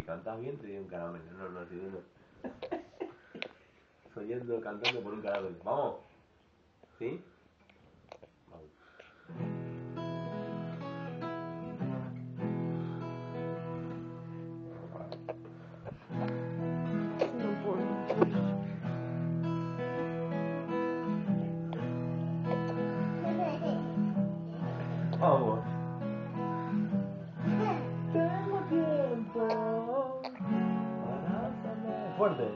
cantas bien te doy un caramelo. No, no, si no. Soñando, cantando por un caramelo. ¿Vamos? ¿Sí? Vamos. Vamos. Tengo tiempo. Abrázame. Fuerte.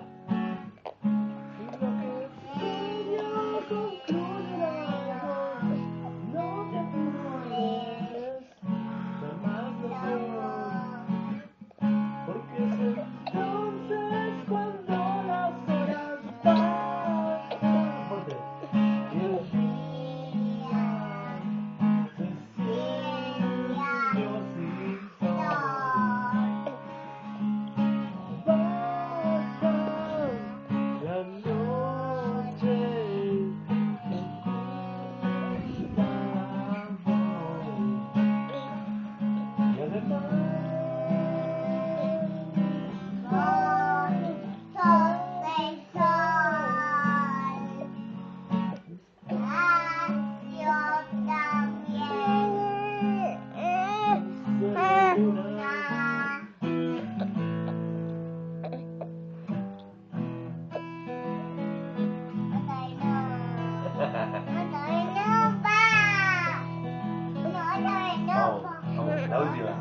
Vamos, la última.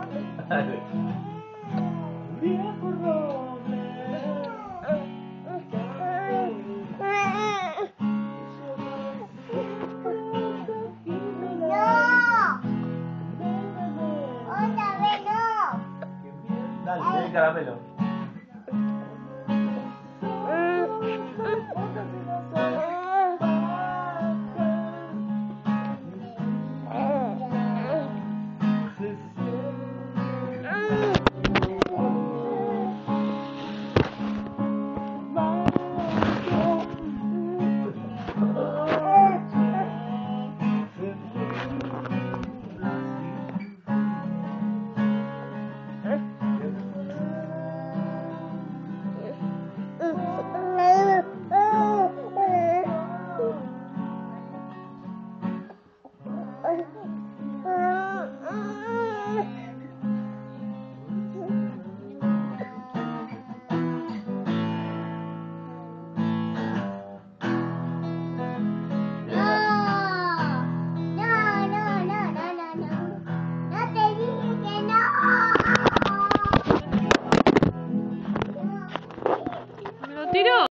Viejo roble. Dale, el caramelo.